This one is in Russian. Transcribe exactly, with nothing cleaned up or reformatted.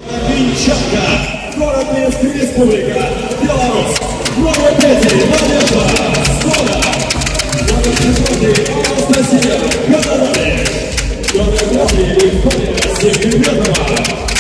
Винчатка, город Минск, Республика, Беларусь, номер пять, Надежда, Скода, номер четыре, Анастасия, Казарали, номер пять, Виктория Севгеверова.